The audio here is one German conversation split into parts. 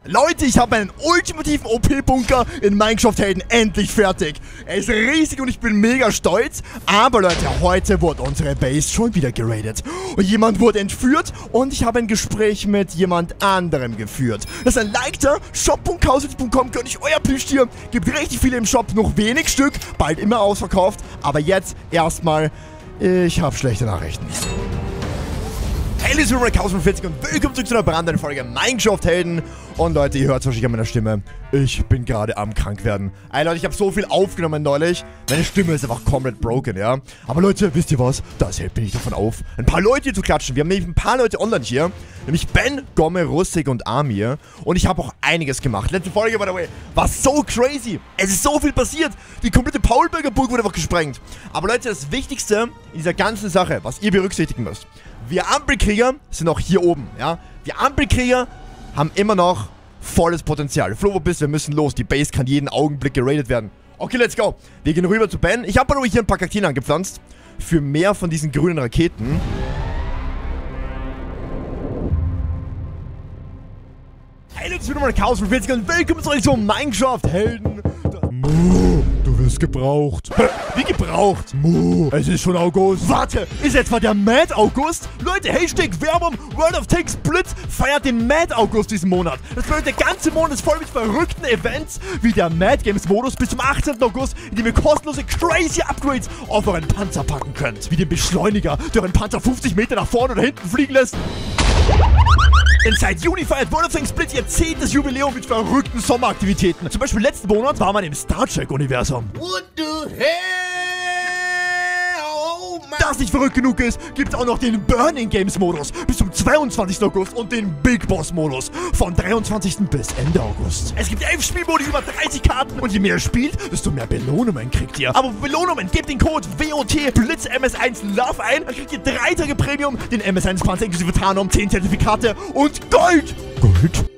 Leute, ich habe meinen ultimativen OP-Bunker in Minecraft-Helden endlich fertig. Er ist riesig und ich bin mega stolz. Aber Leute, heute wurde unsere Base schon wieder geradet. Und jemand wurde entführt und ich habe ein Gespräch mit jemand anderem geführt. Das ist ein Like da. Shop.kausitz.com gönnt ich euer Plüschtier. Gibt richtig viele im Shop, noch wenig Stück. Bald immer ausverkauft. Aber jetzt erstmal, ich habe schlechte Nachrichten. Hey, liebe Zuhörer, 1040 und willkommen zurück zu einer brandneuen Folge Minecraft-Helden. Und Leute, ihr hört es wahrscheinlich an meiner Stimme. Ich bin gerade am krank werden. Ey Leute, ich habe so viel aufgenommen neulich. Meine Stimme ist einfach komplett broken, ja. Aber Leute, wisst ihr was? Das hält mich nicht davon auf, ein paar Leute hier zu klatschen. Wir haben nämlich ein paar Leute online hier. Nämlich Ben, Gomme, Rustig und Amir. Und ich habe auch einiges gemacht. Letzte Folge, by the way, war so crazy. Es ist so viel passiert. Die komplette Paulberger Burg wurde einfach gesprengt. Aber Leute, das Wichtigste in dieser ganzen Sache, was ihr berücksichtigen müsst. Wir Ampelkrieger sind auch hier oben, ja. Wir Ampelkrieger haben immer noch volles Potenzial. Flo, wo bist du? Wir müssen los. Die Base kann jeden Augenblick geradet werden. Okay, let's go. Wir gehen rüber zu Ben. Ich habe aber hier ein paar Kakteen angepflanzt. Für mehr von diesen grünen Raketen. Hey, Leute, ich bin mal Chaos von 40 und willkommen zurück zu Minecraft-Helden. Du wirst gebraucht. Wie gebraucht? Es ist schon August. Warte, ist etwa der Mad August? Leute, Hashtag Werbung, World of Tanks Blitz feiert den Mad August diesen Monat. Das bedeutet, der ganze Monat ist voll mit verrückten Events, wie der Mad Games Modus bis zum 18. August, in dem ihr kostenlose crazy Upgrades auf euren Panzer packen könnt. Wie den Beschleuniger, der euren Panzer 50 Meter nach vorne oder hinten fliegen lässt. Denn seit Juni feiert World of Tanks Blitz ihr 10. Jubiläum mit verrückten Sommeraktivitäten. Zum Beispiel letzten Monat war man im Star Trek-Universum. What the hell? Oh my. Da es nicht verrückt genug ist, gibt es auch noch den Burning Games Modus bis zum 22. August und den Big Boss Modus von 23. bis Ende August. Es gibt 11 Spielmodi, über 30 Karten und je mehr ihr spielt, desto mehr Belohnungen kriegt ihr. Aber Belohnungen, gebt den Code WOT Blitz MS1 Love ein, dann kriegt ihr 3 Tage Premium, den MS1 Panzer inklusive Tarnum, 10 Zertifikate und Gold. Gold?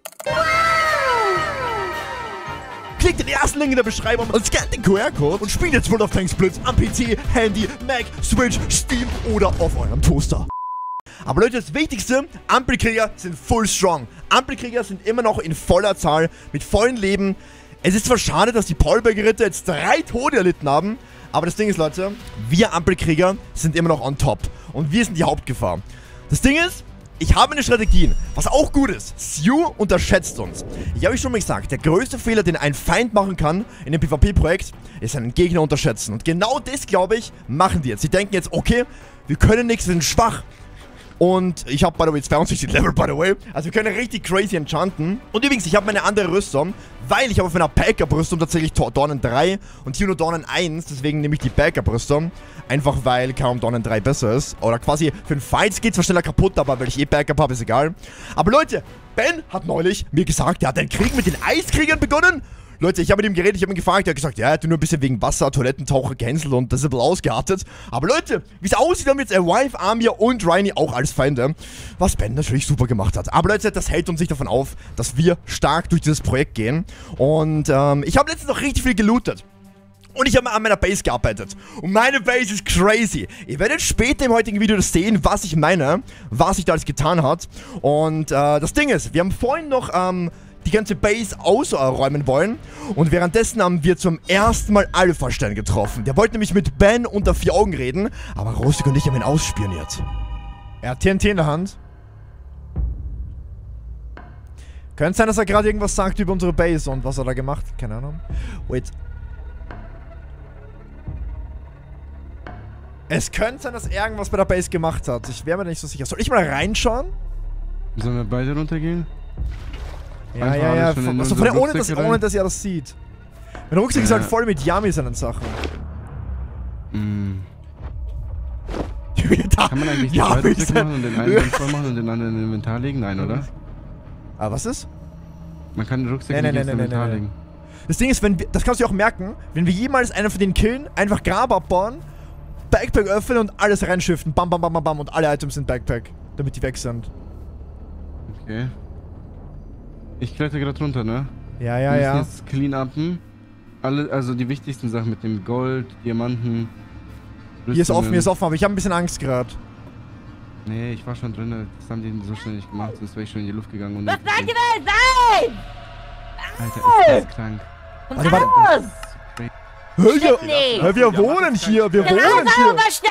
Klickt den ersten Link in der Beschreibung und scannt den QR-Code und spielt jetzt World of Tanks Blitz am PC, Handy, Mac, Switch, Steam oder auf eurem Toaster. Aber Leute, das Wichtigste, Ampelkrieger sind full strong. Ampelkrieger sind immer noch in voller Zahl, mit vollen Leben. Es ist zwar schade, dass die Paulberger Ritter jetzt 3 Tode erlitten haben, aber das Ding ist, Leute, wir Ampelkrieger sind immer noch on top und wir sind die Hauptgefahr. Das Ding ist, ich habe eine Strategie, was auch gut ist. Sue unterschätzt uns. Ich habe euch schon mal gesagt, der größte Fehler, den ein Feind machen kann in dem PvP-Projekt, ist einen Gegner unterschätzen. Und genau das, glaube ich, machen die jetzt. Sie denken jetzt, okay, wir können nichts, wir sind schwach. Und ich habe, by the way, 62 Level, by the way. Also wir können richtig crazy enchanten. Und übrigens, ich habe meine andere Rüstung, weil ich habe auf meiner Backup-Rüstung tatsächlich Dornen 3 und hier nur Dornen 1. Deswegen nehme ich die Backup-Rüstung. Einfach weil kaum Dornen 3 besser ist. Oder quasi für den Fights geht es zwar schneller kaputt, aber weil ich Backup habe, ist egal. Aber Leute, Ben hat neulich mir gesagt, er hat einen Krieg mit den Eiskriegern begonnen. Leute, ich habe mit ihm geredet, ich habe ihn gefragt, er hat gesagt, ja, er hat nur ein bisschen wegen Wasser, Toilettentaucher gecancelt und das ist ein bisschen ausgeartet. Aber Leute, wie es aussieht, haben jetzt Wife, Amir und Rhynie auch als Feinde, was Ben natürlich super gemacht hat. Aber Leute, das hält uns nicht davon auf, dass wir stark durch dieses Projekt gehen. Und ich habe letztens noch richtig viel gelootet. Und ich habe an meiner Base gearbeitet. Und meine Base ist crazy. Ihr werdet später im heutigen Video das sehen, was ich meine, was sich da alles getan hat. Und das Ding ist, wir haben vorhin noch die ganze Base ausräumen wollen. Und währenddessen haben wir zum ersten Mal Alpha-Stern getroffen. Der wollte nämlich mit Ben unter 4 Augen reden, aber Rustig und ich haben ihn ausspioniert. Er hat TNT in der Hand. Könnte sein, dass er gerade irgendwas sagt über unsere Base und was er da gemacht hat. Keine Ahnung. Wait. Es könnte sein, dass er irgendwas bei der Base gemacht hat. Ich wäre mir nicht so sicher. Soll ich mal reinschauen? Sollen wir beide runtergehen? Ja, ja, ja. Also ohne dass er das sieht. Mein Rucksack ist halt voll mit Yummy seinen Sachen. Kann man eigentlich den Klick machen und den einen voll machen und den anderen in Inventar legen? Nein, oder? Ah, was ist? Man kann den Rucksack nicht ins Inventar legen. Das Ding ist, das kannst du dir auch merken, wenn wir jemals einen von denen killen, einfach Grab abbauen, Backpack öffnen und alles reinschiften. Bam, bam, bam, bam, bam und alle Items sind Backpack, damit die weg sind. Okay. Ich kletter gerade runter, ne? Ja, ja, ja. Wir müssen jetzt clean upen. Also die wichtigsten Sachen mit dem Gold, Diamanten. Hier ist offen, aber ich habe ein bisschen Angst gerade. Nee, ich war schon drin, das haben die so schnell nicht gemacht, sonst wäre ich schon in die Luft gegangen. Und Was sagt ihr denn? Alter, ist das krank. Komm Warte, warte. raus! Wir wohnen hier, wir wohnen hier.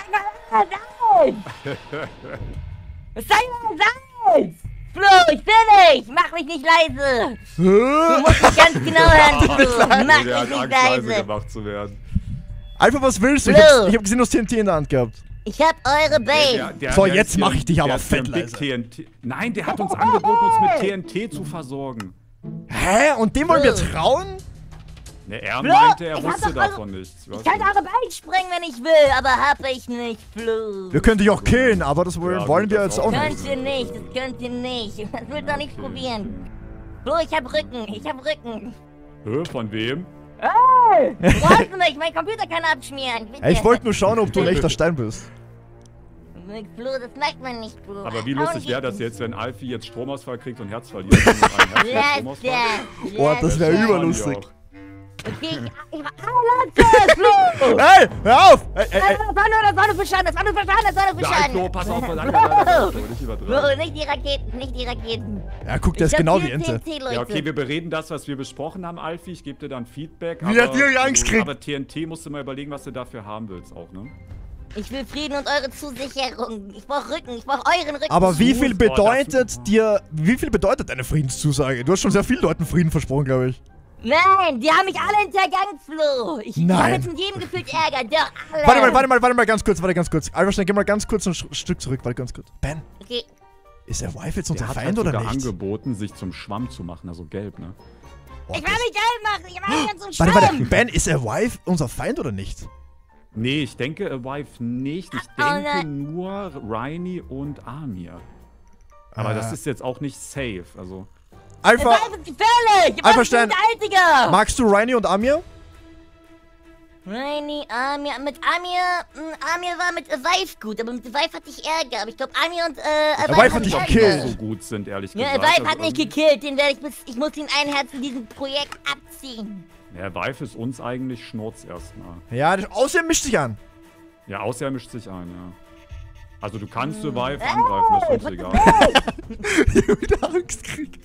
Was soll denn Salz? Flo, ich will nicht! Mach mich nicht leise! Du musst mich ganz genau hören, Flo! Mach Der mich hat nicht Angst, leise leise! gemacht zu werden. Einfach, was willst du? Hallo. Ich hab gesehen, du hast TNT in der Hand gehabt. Ich hab eure Base! So, der jetzt ist hier- mach ich dich aber der ist hier fett ein Big leise. TNT. Nein, der hat uns angeboten, uns mit TNT zu versorgen. Hä? Und dem wollen wir Flo. trauen? Ne, er Flo, meinte, er ich hab wusste doch alle- davon nichts. Ich kann eure Beine sprengen, wenn ich will, aber hab ich nicht, Flo! Wir können dich auch killen, aber das Ja, wollen gut, wir das jetzt auch auch nicht. nicht. Könnt ihr nicht, das könnt ihr nicht. Das wollt ihr nicht probieren. Flo, ich hab Rücken, ich hab Rücken. Von wem? Brauchst du nicht, mein Computer kann abschmieren. Bitte. Ey, ich wollte nur schauen, ob du ein echter Stein bist. Flo, das macht man nicht, Flo. Aber wie Hau lustig nicht wäre das hin. jetzt, wenn Alfie jetzt Stromausfall kriegt und Herz verliert? Und einen Lass Herzstromausfall? das. Oh, das wäre lass überlustig. das. Okay, lass das, Flo! Hey, hör auf! Ey, ey, ey. Das war nur verstanden, das war nur verstanden, das war nur Nein, Flo, verstanden. pass auf, nicht Flo, übertreiben. nicht die Raketen, nicht die Raketen. Ja, guck, der ist Ich hab genau hier wie Ente. TNT, Leute. Ja, okay, wir bereden das, was wir besprochen haben, Alfie. Ich gebe dir dann Feedback. Wie der dir Angst kriegt. Aber TNT musst du mal überlegen, was du dafür haben willst auch, ne? Ich will Frieden und eure Zusicherung. Ich brauch Rücken, ich brauch euren Rücken. Aber wie viel Boah, wie viel bedeutet deine Friedenszusage? Du hast schon sehr vielen Leuten Frieden versprochen, glaube ich. Nein, die haben mich alle hintergangen, Flo. Ich Nein. hab jetzt mit jedem gefühlt Ärger. Doch, alle. Warte mal, ganz kurz. Alter, schnell, geh mal ganz kurz ein Stück zurück, warte ganz kurz. Ben, Okay. ist der Wife jetzt unser Der hat Feind halt oder sogar nicht? angeboten, sich zum Schwamm zu machen, also gelb, ne? Boah, Ich will mich geil machen. Ich mach mich jetzt zum warte, Schwamm. Ben, ist der Wife unser Feind oder nicht? Nee, ich denke Wife nicht. Ich Oh, denke nein. nur Rainy und Amir. Aber das ist jetzt auch nicht safe, also... Alpha, Das ist gefährlich. Alpha Was Stern. ist Einziger? magst du Rainy und Amir? Rainy, Amir. Mit Amir war mit Vive gut, aber mit Vive hatte ich Ärger. Aber ich glaube, Amir und Vive hatte hat dich Ärger. gekillt. so gut sind, ehrlich Ja, gesagt. Vive hat mich gekillt. Den werde ich muss ihn ein Herz in diesem Projekt abziehen. Ja, Vive ist uns eigentlich Schnurz erstmal. Ja, außerdem mischt sich an. Ja, außer er mischt sich ein, ja. Also du kannst Vive angreifen, das ist uns egal. Wieder Angst kriegt.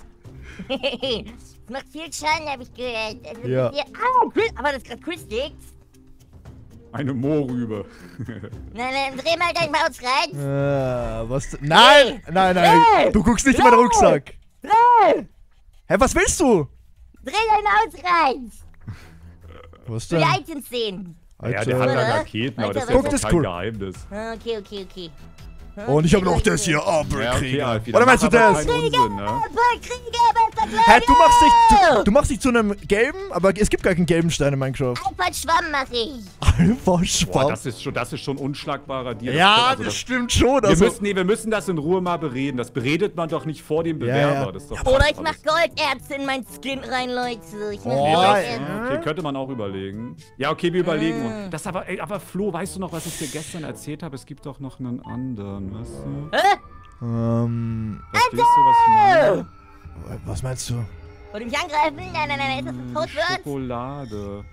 Das macht viel Schaden, habe ich gehört. Also Ja. Aber das ist gerade Chris Dix. Eine Moorrübe. Nein, dreh mal dein Maus rein. Was? Nein! Nein! Hey! Du guckst nicht in meinen Rucksack! Dreh! Hä, was willst du? Dreh dein Maus rein! Was Für die Items sehen. Ja, der hat Oder? da Raketen, aber das ist Guck, jetzt das auch ist kein cool. Geheimnis. Okay. Und ich habe noch das hier, Ja, okay, Abelkrieger. Alfie, Oder dann meinst du mach aber das? keinen Unsinn, ne? Krieger, bester Hä, du machst dich zu einem gelben, aber es gibt gar keinen gelben Stein in Minecraft. Einfach Schwamm mach ich. Alpha Boah, Schwamm. das ist schon unschlagbarer Deal. Ja, Also das stimmt schon. wir, Also, wir müssen das in Ruhe mal bereden. Das beredet man doch nicht vor dem Bewerber. Ja. Das ist doch Oder fast ich mach alles. Golderze in mein Skin rein, Leute. Ich mach Oh, Nee, das, Golderze. okay, könnte man auch überlegen. Ja, okay, wir überlegen. uns. Das aber Flo, weißt du noch, was ich dir gestern erzählt habe? Es gibt doch noch einen anderen, weißt du? Verstehst du, was ich meine? was meinst du? Wollt ihr mich angreifen? Nein, ist das ein Codewort? Schokolade.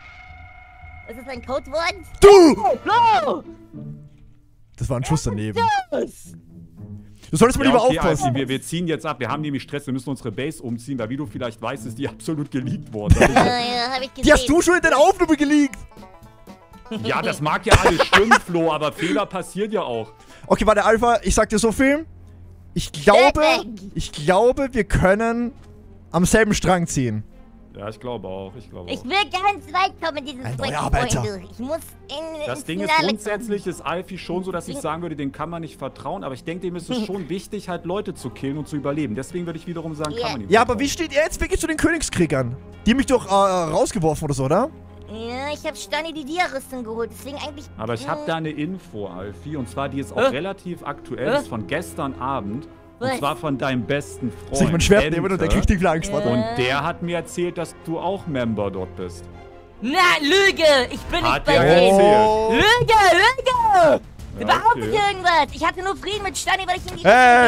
Ist das ein Codewort? Du! Flo! Das war ein Schuss daneben. Was? Du solltest mal Ja, lieber okay, aufpassen. Alfie, wir ziehen jetzt ab. Wir haben nämlich Stress. Wir müssen unsere Base umziehen, weil wie du vielleicht weißt, ist die absolut geleakt worden. Ja, hab ich gesehen. Die hast du schon in den Aufnahme geleakt. Ja, das mag ja alles stimmen, Flo, aber Fehler passieren ja auch. Okay, warte, Alpha, ich sag dir so viel. Ich glaube, wir können am selben Strang ziehen. Ja, ich glaube auch. Ich will ganz weit kommen in diesem Ein Projekt, neuer Arbeiter. Freunde. Ich muss in Das ins Ding ist, Finale grundsätzlich ist Alfie schon so, dass ich sagen würde, dem kann man nicht vertrauen. Aber ich denke, dem ist es schon wichtig, halt Leute zu killen und zu überleben. Deswegen würde ich wiederum sagen, kann man ihm Ja, vertrauen. aber wie steht er jetzt wirklich zu den Königskriegern? Die haben mich doch rausgeworfen oder so, oder? kommen. Ja, ich hab Stani die Dia-Rüstung geholt, deswegen eigentlich... Aber ich habe da eine Info, Alfie. Und zwar, die ist auch relativ aktuell. Ist von gestern Abend. Und Was? zwar von deinem besten Freund. Soll ich mein Schwert Ente. nehmen und der kriegt die Angst. Warte. Und der hat mir erzählt, dass du auch Member dort bist. Na, Lüge! Ich bin nicht Hat bei er denen. erzählt. Lüge! Ja, Behauptet okay. irgendwas! Ich hatte nur Frieden mit Stani, weil ich in die...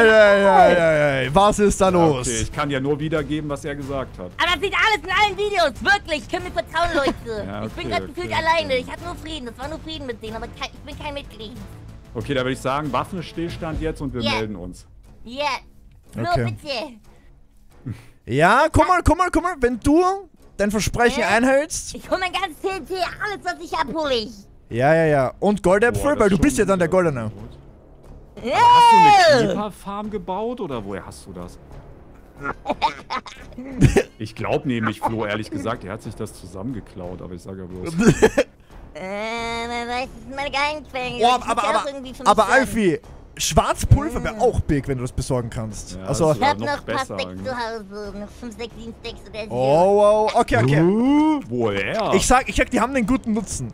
Hey, was ist da los? Okay, ich kann ja nur wiedergeben, was er gesagt hat. Aber das sieht alles in allen Videos, wirklich! Könnt mir vertrauen, Leute! Ja, Ich bin okay, gerade gefühlt okay. alleine. Ich hatte nur Frieden, das war nur Frieden mit denen, aber ich bin kein Mitglied. Okay, da würde ich sagen, Waffenstillstand jetzt und wir Ja. melden uns. Ja. Flo, Okay. bitte! Ja, guck mal, wenn du dein Versprechen einhältst. Ich hol mein ganzes TNT, alles was ich hab, hol ich. Ja. Und Goldäpfel, weil du bist ja dann der Goldene. Hast du eine Creeper-Farm gebaut oder woher hast du das? Ich glaube nämlich, Flo, ehrlich gesagt, er hat sich das zusammengeklaut, aber ich sage ja bloß. Man weiß, das sind meine Geheimquellen. Oh, aber Alfie, Schwarzpulver wäre auch big, wenn du das besorgen kannst. Ja, also, Ich hab noch ein paar besser Stacks zu Hause. Noch 5, 6, 7 Stacks oder so. oh, okay. Woher? Ich sag, die haben einen guten Nutzen.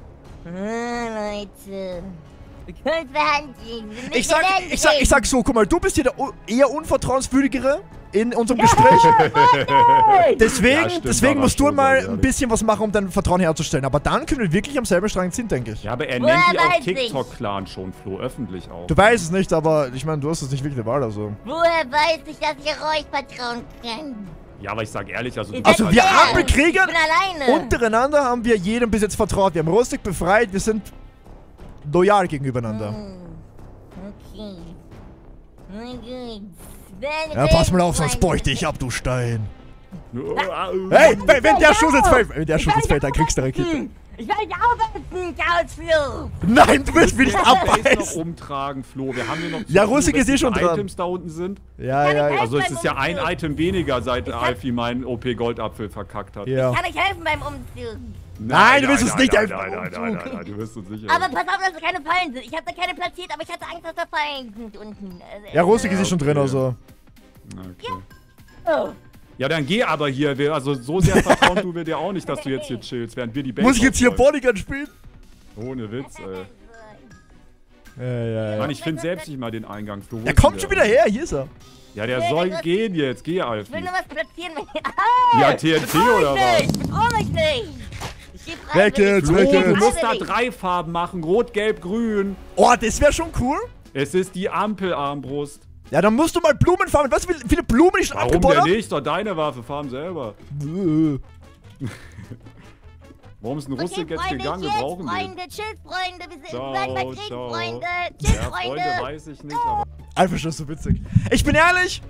Leute. Wir können es verhandeln. Ich sag so, guck mal, du bist hier der eher unvertrauenswürdigere in unserem Gespräch. Deswegen musst du mal ein bisschen was machen, um dein Vertrauen herzustellen. Aber dann können wir wirklich am selben Strang ziehen, denke ich. Ja, aber er nennt die auch TikTok-Clan schon, Flo, öffentlich auch. Du weißt es nicht, aber ich meine, du hast es nicht wirklich eine Wahl, also. Woher weiß ich, dass ich euch vertrauen kann? Ja, aber ich sag ehrlich, also du Also bist wir halt- Ampelkriegern Ich bin alleine. untereinander haben wir jedem bis jetzt vertraut. Wir haben Rustig befreit, wir sind loyal gegenübereinander. Okay. Na gut. Ja, pass mal auf, sonst beug dich ab, du Stein. Hey, Hey, wenn der Schuss jetzt fällt, dann kriegst du Rakete. Ich will nicht aufessen, Chaosflo. Nein, du willst mich nicht noch abbeißen. umtragen, Flo. Wir haben hier noch Ja, Rustig ist eh schon dran. Items da unten sind. Ja. Also es ist ja ein Item weniger, seit Alfie meinen OP-Goldapfel verkackt hat. Ja. Kann ich helfen beim Umzug? Nein, du willst uns nicht helfen. Nein, du wirst uns nicht Aber helfen. pass auf, dass es keine Fallen sind. Ich habe da keine platziert, aber ich hatte Angst, dass da Fallen sind unten. Ja, Rustig ist eh schon drin, also. Okay. Oh. Ja, dann geh aber hier. Also so sehr vertrauen tun wir dir auch nicht, dass du jetzt hier chillst, während wir die Base Muss ich jetzt hier aufräumen. Bodyguard spielen? Ohne Witz, ey. Ja. Mann, ich finde selbst nicht mal den Eingang, Flo. Wo Er ist kommt denn schon der? wieder her, hier ist er. Ja, der soll gehen jetzt. Geh, Ich will Alfie. nur was platzieren, wenn Ja, TNT oder was? Bedroh mich nicht! Ich geh Weg freiwillig. jetzt, Flo, weg du jetzt. musst da Freiwillig. 3 Farben machen. Rot, Gelb, Grün. Oh, das wäre schon cool. Es ist die Ampelarmbrust. Ja, dann musst du mal Blumen farmen. Weißt du, wie viele Blumen ich schon Warum abgebaut denn habe? nicht? Doch deine Waffe, farm selber. Warum ist ein Rustik Okay, jetzt Freunde, gegangen? Wir jetzt, brauchen den. Freunde, chill, Freunde, wir sind Ciao, beim Krieg, ciao. Freunde, chill, Ja, Freunde Freunde. weiß ich nicht, aber... Einfach schon so witzig. Ich bin ehrlich.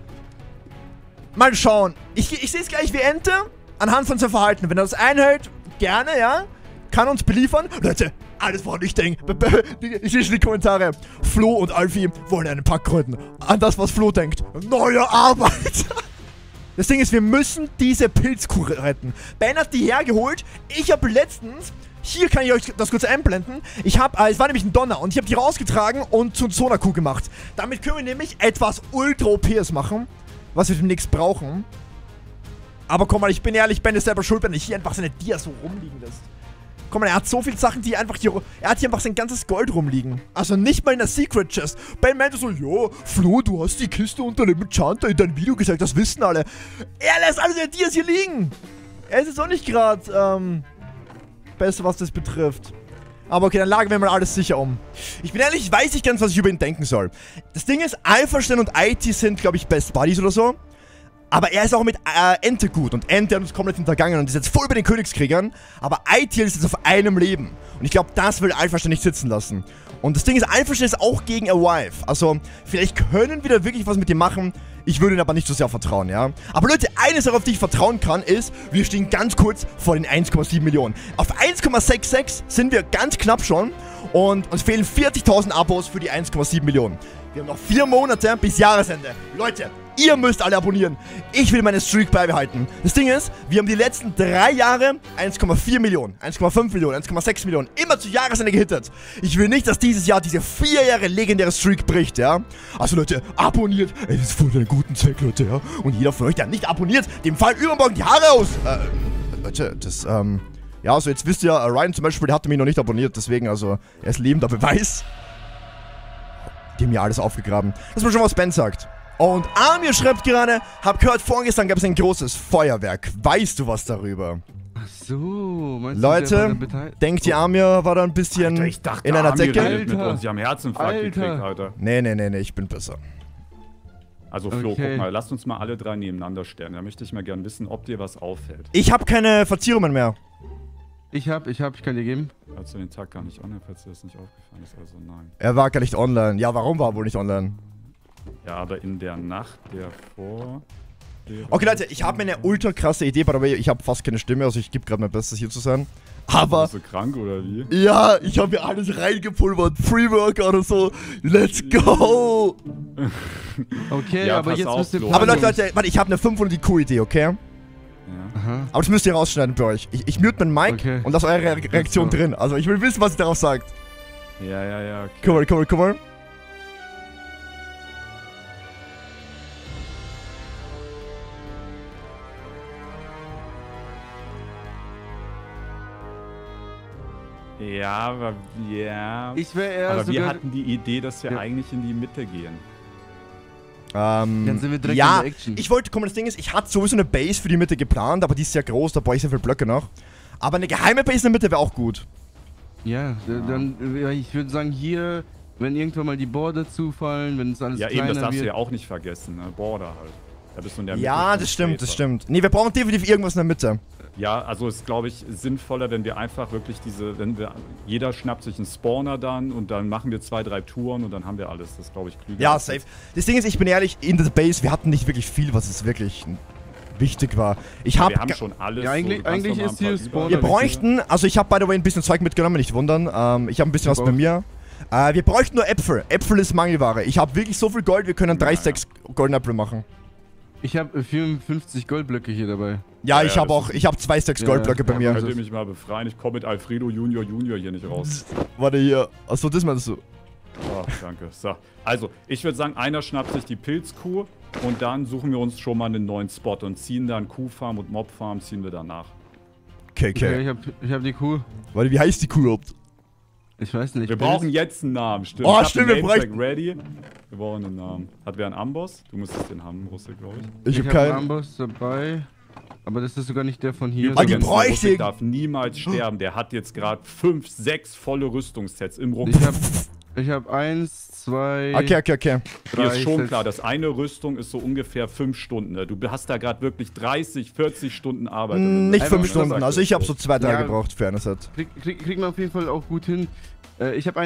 Mal schauen. Ich sehe es gleich wie Ente anhand von seinem Verhalten. Wenn er das einhält, gerne, ja. Kann uns beliefern. Leute, alles woran ich denke. Ich lese die Kommentare. Flo und Alfie wollen einen Pakt gründen. An das, was Flo denkt. Neue Arbeit. Das Ding ist, wir müssen diese Pilzkuh retten. Ben hat die hergeholt. Ich habe letztens... Hier kann ich euch das kurz einblenden. Es war nämlich ein Donner und ich habe die rausgetragen und zu Sonakuh gemacht. Damit können wir nämlich etwas ultra OPs machen, was wir demnächst brauchen. Aber komm mal, ich bin ehrlich, Ben ist selber schuld, wenn er hier einfach seine Dias so rumliegen lässt. Komm mal, er hat so viele Sachen, die einfach hier... Er hat hier einfach sein ganzes Gold rumliegen. Also nicht mal in der Secret Chest. Ben meinte so, ja, Flo, du hast die Kiste unter dem Enchanter in deinem Video gesagt, das wissen alle. Er lässt alle seine Dias hier liegen. Er ist jetzt auch nicht gerade, besser, was das betrifft. Aber okay, dann lagern wir mal alles sicher um. Ich bin ehrlich, ich weiß nicht ganz, was ich über ihn denken soll. Das Ding ist, Alpha-Stern und IT sind, glaube ich, Best Buddies oder so. Aber er ist auch mit Ente gut. Und Ente hat uns komplett hintergangen und ist jetzt voll bei den Königskriegern. Aber IT ist jetzt auf einem Leben. Und ich glaube, das will Alpha-Stern nicht sitzen lassen. Und das Ding ist, Alpha-Stern ist auch gegen Arrive. Also, vielleicht können wir da wirklich was mit ihm machen. Ich würde ihn aber nicht so sehr vertrauen, ja. Aber Leute, eine Sache, auf die ich vertrauen kann, ist, wir stehen ganz kurz vor den 1,7 Millionen. Auf 1,66 sind wir ganz knapp schon. Und uns fehlen 40.000 Abos für die 1,7 Millionen. Wir haben noch 4 Monate bis Jahresende. Leute, ihr müsst alle abonnieren. Ich will meine Streak beibehalten. Das Ding ist, wir haben die letzten 3 Jahre 1,4 Millionen, 1,5 Millionen, 1,6 Millionen immer zu Jahresende gehittet. Ich will nicht, dass dieses Jahr diese 4 Jahre legendäre Streak bricht, ja. Also Leute, abonniert. Ey, das ist voll einen guten Zweck, Leute, ja. Und jeder von euch, der nicht abonniert, dem fallen übermorgen die Haare aus. Leute, das, ja, also jetzt wisst ihr, Ryan zum Beispiel, der hatte mich noch nicht abonniert, deswegen, also, er ist lebender Beweis. Die haben ja alles aufgegraben. Lass mal schon, was Ben sagt. Und Amir schreibt gerade, hab gehört, vorgestern gab es ein großes Feuerwerk. Weißt du was darüber? Ach so, meinst Leute, du, der denkt ihr, Amir war da ein bisschen Alter, ich dachte, in einer Amir Decke? redet mit Alter. uns. Die haben Herzinfarkt Alter. gekriegt, Alter. Nee, ich bin besser. Also Flo, Okay. guck mal, lasst uns mal alle 3 nebeneinander stellen. Da möchte ich mal gern wissen, ob dir was auffällt. Ich habe keine Verzierungen mehr. Ich kann dir geben. Hast du den Tag gar nicht online, falls dir das nicht aufgefallen ist? Also nein. Er war gar nicht online. Ja, warum war er wohl nicht online? Ja, aber in der Nacht der vor... erklären. Okay, Leute, ich habe mir eine ultra krasse Idee, by the way, ich habe fast keine Stimme, also ich gebe gerade mein Bestes hier zu sein. Aber... Bist du krank oder wie? Ja, ich habe mir alles reingepulvert, Pre-Workout und so. Let's go! Okay, Ja, aber pass jetzt auf, müsst ihr... Flo. Aber Leute, warte, ich habe eine 500 IQ-Idee, okay? Ja. Aha. Aber das müsst ihr rausschneiden bei euch. Ich mute mein Mic Okay. und lasse eure Reaktion So. drin. Also ich will wissen, was ihr darauf sagt. Ja, okay. Guck mal. Ja, aber ja. Ich wäre eher Aber wir sogar... hatten die Idee, dass wir Ja. eigentlich in die Mitte gehen. Dann sind wir direkt ja, in der Action. ich wollte, guck mal, das Ding ist, ich hatte sowieso eine Base für die Mitte geplant, aber die ist sehr groß, da brauche ich sehr viele Blöcke noch. Aber eine geheime Base in der Mitte wäre auch gut. Ja, dann... ja, ich würde sagen, hier, wenn irgendwann mal die Border zufallen, wenn es alles Ja, kleiner eben, das darfst wird... du ja auch nicht vergessen, ne? Border halt. Da bist du in der Mitte. Ja, schon das stimmt, später. das stimmt. Nee, wir brauchen definitiv irgendwas in der Mitte. Ja, also ist, glaube ich, sinnvoller, wenn wir einfach wirklich jeder schnappt sich einen Spawner dann und dann machen wir 2, 3 Touren und dann haben wir alles. Das ist, glaube ich, klüger. Ja, safe. Das Ding ist, ich bin ehrlich, in der Base, wir hatten nicht wirklich viel, was es wirklich wichtig war. Wir haben schon alles. Ja, eigentlich- du kannst eigentlich noch mal ist ein paar hier Überall- Spawner- Wir bräuchten, also ich habe by the way ein bisschen Zeug mitgenommen, nicht wundern. Ich habe ein bisschen was bei mir. Wir bräuchten nur Äpfel. Äpfel ist Mangelware. Ich habe wirklich so viel Gold, wir können 3 Stacks Golden Äpfel machen. Ich habe 54 Goldblöcke hier dabei. Ja, Ja, ich ja, habe das auch, ich habe 2 Stacks Ja, Goldblöcke bei ja, mir. also- Könnt ihr mich mal befreien? Ich komme mit Alfredo Junior hier nicht raus. Warte hier. Achso, das meinst du? Oh, danke. So. Also, ich würde sagen, einer schnappt sich die Pilzkuh und dann suchen wir uns schon mal einen neuen Spot und ziehen dann Kuhfarm und Mobfarm ziehen wir danach. Okay, Okay, okay. ich hab die Kuh. Warte, wie heißt die Kuh überhaupt? Ich weiß nicht. Wir brauchen jetzt einen Namen, stimmt. Oh, Ich hab stimmt, den wir Nametag bräuchten- ready. Wir brauchen einen Namen. Hat wer einen Amboss? Du müsstest den haben, Russe, glaube ich. Ich Ich habe habe einen keinen. Amboss dabei. Aber das ist sogar nicht der von hier. Ah, die Übrigens, der bräuchte Russe ich. darf niemals sterben. Der hat jetzt gerade 5, 6 volle Rüstungssets im Ich Rucksack. hab 1, 2... Okay. Mir ist schon Sets. klar, dass eine Rüstung ist so ungefähr 5 Stunden. Ne? Du hast da gerade wirklich 30, 40 Stunden Arbeit. Nicht Einfach 5 nur Stunden, sagt, also ich habe so 2 Tage Ja. gebraucht für eine Set. Kriegt man auf jeden Fall auch gut hin. Ich habe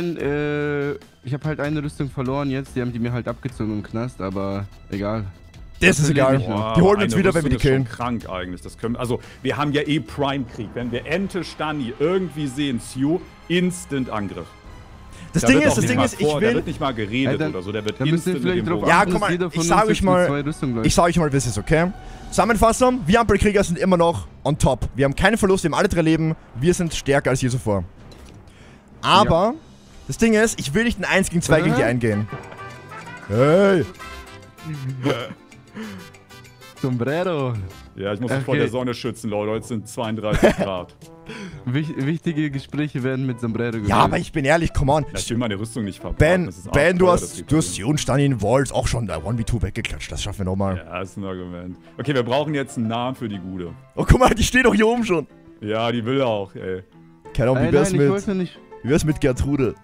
halt eine Rüstung verloren jetzt. Die haben die mir halt abgezogen im Knast, aber egal. Das ist egal. Boah, Boah, Die holen aber uns eine wieder, wenn wir die Rüstung killen. ist schon krank eigentlich. Das können, also, wir haben ja eh Prime-Krieg. Wenn wir Ente Stani irgendwie sehen, Sue, Instant Angriff. Das Da Ding wird ist, auch das nicht Ding mal ist, ich Da will... wird nicht mal geredet Ja, dann- oder so. Der wird Da müsst ihr instant mit vielleicht dem drauf Bogen. Ja, achten, guck mal, dass jeder von ich uns sag euch jetzt mit mal- 2 Rüstungen läuft. Ich sage euch mal, wie es ist, okay? Zusammenfassung, wir Ampelkrieger sind immer noch on top. Wir haben keinen Verlust, wir haben alle 3 Leben. Wir sind stärker als je zuvor. Aber, das Ding ist, ich will nicht ein 1 gegen 2 gegen die eingehen. Hey! Sombrero. Ja, ich muss mich vor Okay. der Sonne schützen, Leute. Heute sind 32 Grad. Wichtige Gespräche werden mit Sombrero geführt. Ja, aber ich bin ehrlich, come on. Ich will meine Rüstung nicht verpacken. Ben, das ist du arschteuer, das hast geht Sion Stanin Walls auch schon 1v2 weggeklatscht. Das schaffen wir nochmal. Ja, ist ein Argument. Okay, wir brauchen jetzt einen Namen für die Gude. Oh, guck mal, die steht doch hier oben schon. Ja, die will auch, ey. Keine Ahnung, wie Nein, wär's ich mit... wollte nicht. Wie wär's mit Gertrude?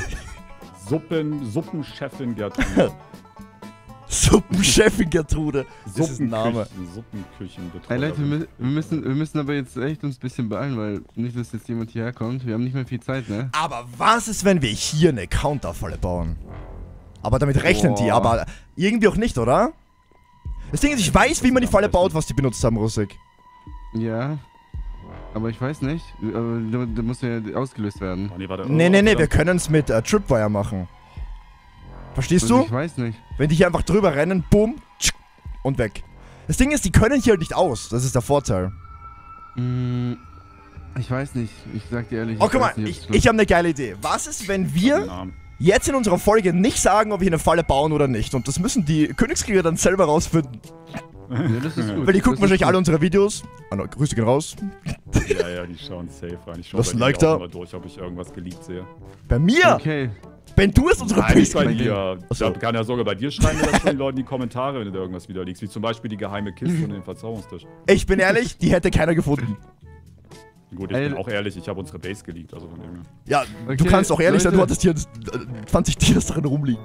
Suppenchefin Gertrude. Suppenchefin Gertrude. Das ist ein Name. Suppenküchenbetreuer. Hey Leute, wir müssen aber jetzt echt uns ein bisschen beeilen, weil nicht, dass jetzt jemand hierher kommt. Wir haben nicht mehr viel Zeit, ne? Aber was ist, wenn wir hier eine Counterfalle bauen? Aber damit rechnen die, Boah. aber irgendwie auch nicht, oder? Das Ding ist, ich weiß, wie man die Falle baut, was die benutzt haben, Russik. Ja. Aber ich weiß nicht. Aber da muss ja ausgelöst werden. Oh, nee, warte. Nee, wir verdammt. können es mit Tripwire machen. Verstehst Also du? ich weiß nicht. Wenn die hier einfach drüber rennen, bumm, tsch, und weg. Das Ding ist, die können hier halt nicht aus. Das ist der Vorteil. Ich weiß nicht. Ich sag dir ehrlich. Oh, guck mal, weiß nicht, ob's ich habe eine geile Idee. Was ist, wenn wir Namen. jetzt in unserer Folge nicht sagen, ob wir eine Falle bauen oder nicht? Und das müssen die Königskrieger dann selber rausfinden. Ja, das ist gut. Weil die gucken Das ist wahrscheinlich alle gut. unsere Videos. Ah, Grüße gehen raus. Ja, die schauen safe rein. Ich schau Lass bei ein dir Like auch da. immer durch, ob ich irgendwas geleakt sehe. Bei mir? Okay. Ben, du hast unsere Nein, nicht bei Base. dir. Achso. Da kann ja sogar bei dir schreiben wir das schon die Leute in die Kommentare, wenn du da irgendwas widerlegst. Wie zum Beispiel die geheime Kiste und den Verzauberungstisch. Ich bin ehrlich, die hätte keiner gefunden. Gut, ich Ey. bin auch ehrlich, ich habe unsere Base geleakt, also von dem her. Ja, du Okay, kannst auch ehrlich sein, du Leute. hattest hier 20 Tiers darin rumliegen.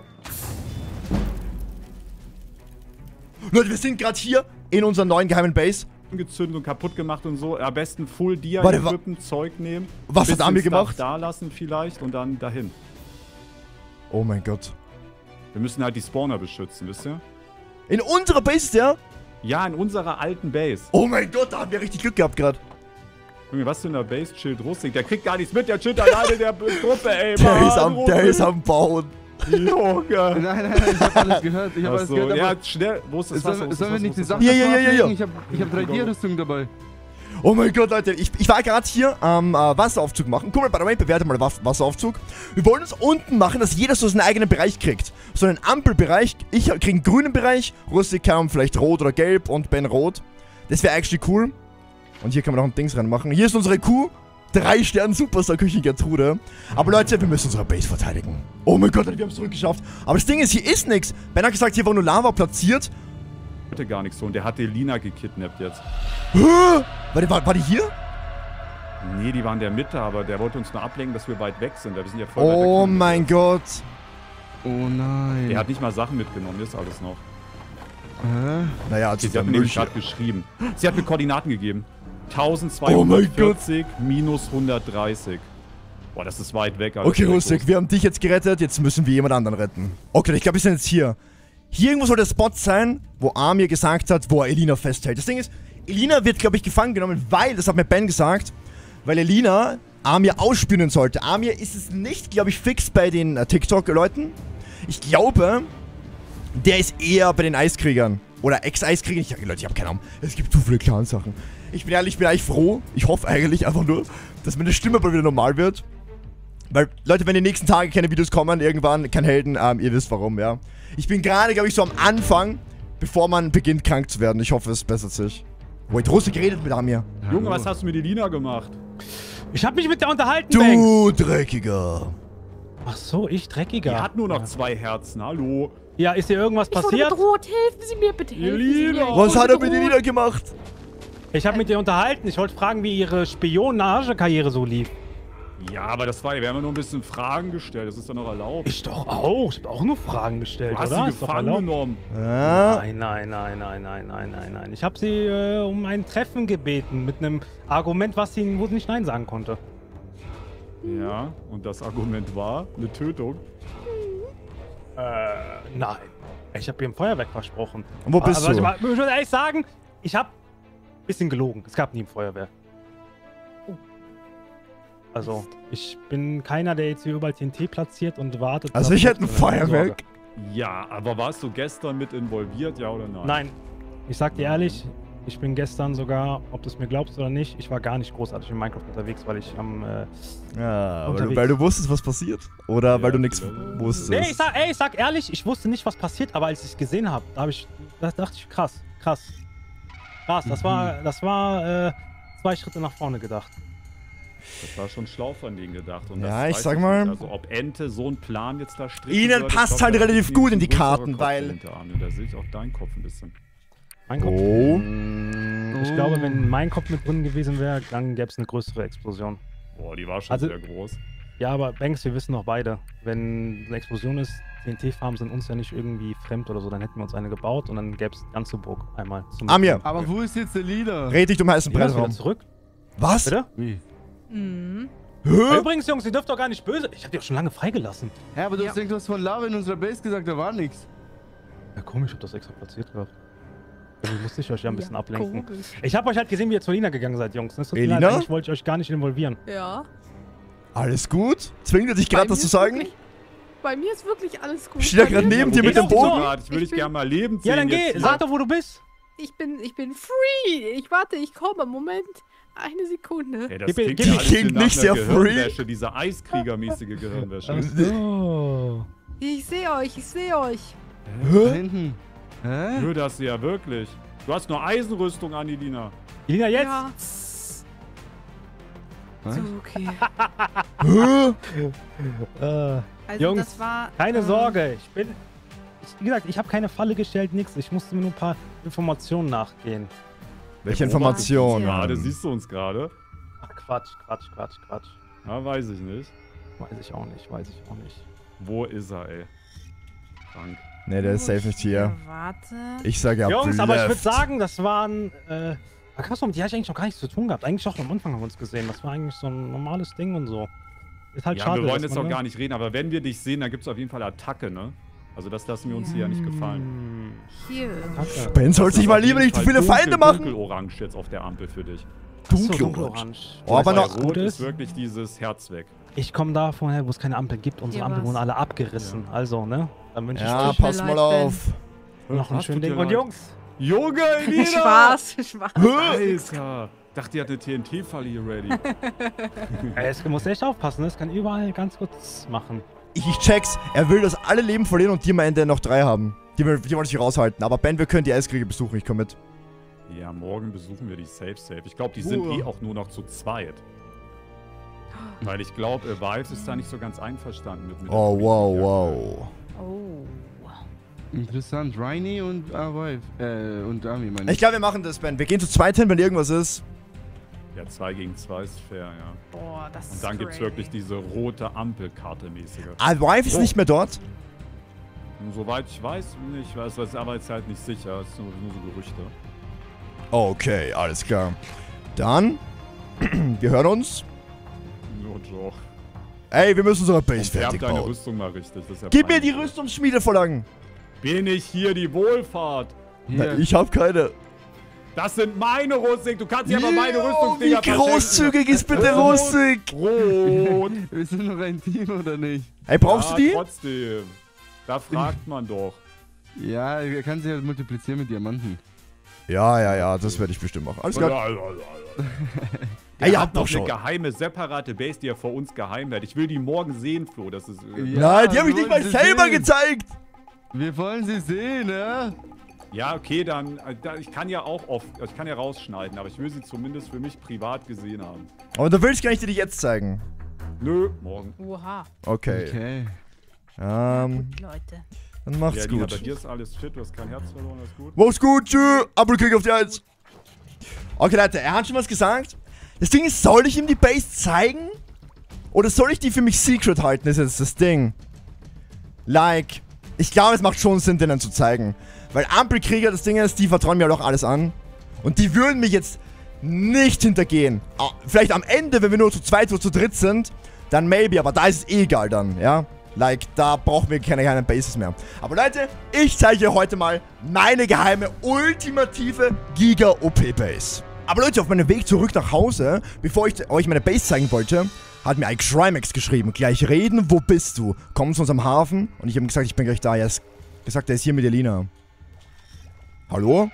Leute, wir sind gerade hier in unserer neuen geheimen Base. Angezündet und kaputt gemacht und so. Am besten Full Dia Warte, equippen, Zeug nehmen. Was hat bisschen Ami Stuff gemacht? da lassen vielleicht und dann dahin. Oh mein Gott. Wir müssen halt die Spawner beschützen, wisst ihr? In unserer Base ist der? Ja, in unserer alten Base. Oh mein Gott, da haben wir richtig Glück gehabt gerade. Junge, was für eine Base chillt Rustig? Der kriegt gar nichts mit, der chillt alleine in der Gruppe, ey. Der ist am Bauen. Junge. Nein, ich hab alles gehört. Ich hab alles gehört. Ja, schnell. Wo ist das Wasser? Sollen wir nicht die Sachen Ja. Ich hab 3D-Rüstung dabei. Oh mein Gott, Leute, ich war gerade hier am Wasseraufzug machen. Guck mal, by the way, bewerte mal Wasseraufzug. Wir wollen uns unten machen, dass jeder so seinen eigenen Bereich kriegt. So einen Ampelbereich. Ich krieg einen grünen Bereich, Rustig kann vielleicht rot oder gelb und Ben rot. Das wäre actually cool. Und hier kann man noch ein Dings reinmachen. Hier ist unsere Kuh. 3 Sterne Superstar Küchen Gertrude. Aber Leute, wir müssen unsere Base verteidigen. Oh mein Gott, wir haben es zurückgeschafft. Aber das Ding ist, hier ist nichts. Ben hat gesagt, hier war nur Lava platziert. Hatte gar nichts so. Und der hat Elina gekidnappt jetzt. War die hier? Nee, die waren in der Mitte, aber der wollte uns nur ablenken, dass wir weit weg sind. Wir sind ja voll weit weg. Oh mein Gott. Oh nein. Der hat nicht mal Sachen mitgenommen, das ist alles noch. Naja, also Sie hat mir nämlich gerade geschrieben. Sie hat mir Koordinaten gegeben. Oh mein 1240 minus 130. Boah, das ist weit weg. Alter. Okay, Rustig, wir haben dich jetzt gerettet, jetzt müssen wir jemand anderen retten. Okay, ich glaube, wir sind jetzt hier. Hier irgendwo soll der Spot sein, wo Amir gesagt hat, wo er Elina festhält. Das Ding ist, Elina wird, glaube ich, gefangen genommen, weil, das hat mir Ben gesagt, weil Elina Amir ausspielen sollte. Amir ist es nicht, glaube ich, fix bei den TikTok-Leuten. Ich glaube, der ist eher bei den Eiskriegern. Oder Ex-Eiskriegern. Leute, ich habe keine Ahnung. Es gibt zu viele Clan-Sachen. Ich bin eigentlich froh. Ich hoffe eigentlich einfach nur, dass meine Stimme mal wieder normal wird. Weil, Leute, wenn die nächsten Tage keine Videos kommen, irgendwann, kein Helden, ihr wisst warum, ja. Ich bin gerade, glaube ich, so am Anfang, bevor man beginnt, krank zu werden. Ich hoffe, es bessert sich. Wait, Rustig geredet mit Amir. Junge, was hast du mit Elina gemacht? Ich hab mich mit der unterhalten, Du Banks. Dreckiger. Ach so, ich Dreckiger. Die hat nur noch 2 Herzen, hallo. Ja, ist dir irgendwas Ich wurde passiert? bedroht, helfen Sie mir bitte, helfen Sie mir. Elina. Ich Was wurde hat er mit bedroht. Elina gemacht? Ich habe mit ihr unterhalten. Ich wollte fragen, wie ihre Spionagekarriere so lief. Ja, aber das war, wir haben ja nur ein bisschen Fragen gestellt, das ist dann noch erlaubt. Ich doch auch. Ich habe auch nur Fragen gestellt, Du hast oder? sie Ist doch gefangen erlaubt. genommen. Ja. Nein. Ich habe sie um ein Treffen gebeten mit einem Argument, wo sie nicht Nein sagen konnte. Ja, und das Argument war eine Tötung. Nein. Ich habe ihr ein Feuerwerk versprochen. Und wo bist Aber du? Ich muss ehrlich sagen, ich habe ein bisschen gelogen. Es gab nie ein Feuerwerk. Also, ich bin keiner, der jetzt hier überall TNT platziert und wartet. Also auf- ich hätte ein Feuerwerk. Ja, aber warst du gestern mit involviert, ja oder nein? Nein. Ich sag dir ehrlich, ich bin gestern sogar, ob du es mir glaubst oder nicht, ich war gar nicht großartig in Minecraft unterwegs, weil ich am... Ja, Unterwegs. weil du wusstest, was passiert? Oder weil du nichts vielleicht. wusstest? Nee, ich sag ehrlich, ich wusste nicht, was passiert, aber als ich es gesehen habe, da dachte ich, krass. Das war 2 Schritte nach vorne gedacht. Das war schon schlau von denen gedacht. Und Ja, das ich weiß sag mal- nicht. Also ob Ente so einen Plan jetzt da stricken Ihnen würde, passt ich glaub, halt da relativ ist gut in die ein größerer Karten, Kopf weil- dahinter, Arne. Da sehe ich auch deinen Kopf ein bisschen. Mein Kopf. Oh. Ich glaube, wenn mein Kopf mit drin gewesen wäre, dann gäbe es eine größere Explosion. Boah, die war schon Also- sehr groß. Ja, aber Banks, wir wissen doch beide, wenn eine Explosion ist, TNT-Farmen sind uns ja nicht irgendwie fremd oder so, dann hätten wir uns eine gebaut und dann gäbe es die ganze Burg einmal. Zum Amir, Aber wo ist jetzt der Leader? red dich um heißen Wieder Brettraum. zurück. Was? Bitte? Wie? Hä? Übrigens, Jungs, ihr dürft doch gar nicht böse. Ich hab die auch schon lange freigelassen. Ja, aber du hast irgendwas von Lava in unserer Base gesagt, da war nichts. Ja, komisch, ich hab das extra platziert gehabt. Irgendwie musste ich euch ja ein bisschen ablenken. Komisch. Ich hab euch halt gesehen, wie ihr zu Elina gegangen seid, Jungs. Das tut mir leid, Elina? eigentlich wollte ich euch gar nicht involvieren. Ja. Alles gut? Zwingt er dich Bei gerade, mir das zu ist sagen? wirklich- Bei mir ist wirklich alles gut. Steht er Bei gerade mir neben ist dir mit wirklich dem Bogen? alles Grad, ich will Ich dich bin- gerne mal leben sehen. Ja, dann geh, jetzt hier. sag doch, wo du bist. Ich bin free. Ich warte, ich komme. Moment. Eine Sekunde. Ey, das Gib mir- klingt gib ja mir- alles klingt nach nicht einer sehr free. Gehirnwäsche, diese Eiskriegermäßige Gehirnwäsche. Oh. Ich sehe euch, ich sehe euch. Da hinten. Hä? Nö, das ja wirklich. Du hast nur Eisenrüstung an, Elina. Elina, jetzt? Ja. Was? So, okay. Hä? Also Jungs, das war, Keine Sorge, wie gesagt, ich habe keine Falle gestellt, nix. Ich musste mir nur ein paar Informationen nachgehen. Welche Information? Gerade siehst du uns gerade? Ach, Quatsch. Ja, weiß ich nicht. Weiß ich auch nicht. Wo ist er, ey? Krank. Ne, der ist safe nicht hier. Warte. Ich sag ja Jungs, aber ich würde blöfft. sagen, das waren, Akasum, die hatte ich eigentlich noch gar nichts zu tun gehabt. Eigentlich auch am Anfang haben wir uns gesehen. Das war eigentlich so ein normales Ding und so. Ist halt Ja, schade, wir wollen dass jetzt man, auch gar nicht reden, aber wenn wir dich sehen, dann gibt es auf jeden Fall Attacke, ne? Also das lassen wir uns hier ja nicht gefallen. Hier. Ben soll sich mal lieber nicht zu viele Feinde machen. Dunkelorange jetzt auf der Ampel für dich. Dunkelorange. Oh, aber noch... Rot ist wirklich dieses Herz weg. Ich komme da vorher, wo es keine Ampel gibt. Unsere Ampeln wurden alle abgerissen. Ja. Also, ne? Dann wünsche ich euch pass mal auf. Noch ein schönes Ding. Und Jungs! Junge, Elina! Spaß. Alter! Dachte, ihr habt eine TNT-Falle hier ready. Es muss echt aufpassen, es kann überall ganz kurz machen. Ich check's. Er will, dass alle Leben verlieren und die am Ende noch 3 haben. Die wollen sich raushalten. Aber Ben, wir können die Eiskrieger besuchen. Ich komm mit. Ja, morgen besuchen wir die Safe. Ich glaube, die sind eh auch nur noch zu zweit. Weil ich glaube, Vives ist da nicht so ganz einverstanden mit Oh, wow. Oh. Interessant. Rainy und Vive. Und Ami, meine ich. glaube, wir machen das, Ben. Wir gehen zu zweit hin, wenn irgendwas ist. Ja, 2 gegen 2 ist fair, ja. Boah, das ist Und dann gibt's wirklich diese rote Ampelkarte-mäßige. Vive ist nicht mehr dort? Und soweit ich weiß, nicht. Ich weiß, das ist aber jetzt halt nicht sicher. Das sind nur so Gerüchte. Okay, alles klar. Dann, wir hören uns. Nur Joe. Ey, wir müssen unsere Base Färb fertig deine bauen. Rüstung mal richtig. Das ist ja Gib mir die Rüstungsschmiedevorlagen. Bin ich hier die Wohlfahrt? Na, ich hab keine. Das sind meine Rüstung. Du kannst ja aber meine Rüstungsdinger Wie großzügig ist bitte Rüstung? Rot. Wir sind noch ein Team, oder nicht? Ey, brauchst du die? Trotzdem. Da fragt man doch. Ja, er kann sich halt multiplizieren mit Diamanten. Ja, das werde ich bestimmt machen. Alles klar. Ey, ihr habt noch eine geheime, separate Base, die ja vor uns geheim wird. Ich will die morgen sehen, Flo. Das ist. Nein, die habe ich nicht mal selber gezeigt. Wir wollen sie sehen, ja? Ja, okay, dann. Ich kann ja auch ich kann ja rausschneiden, aber ich will sie zumindest für mich privat gesehen haben. Aber du willst gar nicht, die dich jetzt zeigen. Nö, morgen. Oha. Okay. Gut, Leute. Dann macht's ja, gut. Lina, bei dir ist alles fit, du hast kein Herz verloren, alles gut. Mach's gut, tschüss. Apfelkrieg auf die 1. Okay, Leute, er hat schon was gesagt. Das Ding ist, soll ich ihm die Base zeigen? Oder soll ich die für mich secret halten? Das ist jetzt das Ding. Like, ich glaube, es macht schon Sinn, denen zu zeigen. Weil Ampelkrieger, das Ding ist, die vertrauen mir doch alles an. Und die würden mich jetzt nicht hintergehen. Vielleicht am Ende, wenn wir nur zu zweit oder zu dritt sind, dann maybe, aber da ist es eh egal dann, ja? Like, da brauchen wir keine Bases mehr. Aber Leute, ich zeige euch heute mal meine geheime, ultimative Giga-OP-Base. Aber Leute, auf meinem Weg zurück nach Hause, bevor ich euch meine Base zeigen wollte, hat mir ein Crimex geschrieben. Gleich reden, wo bist du? Komm zu unserem Hafen. Und ich habe ihm gesagt, ich bin gleich da. Er ist gesagt, er ist hier mit Elina. Hallo?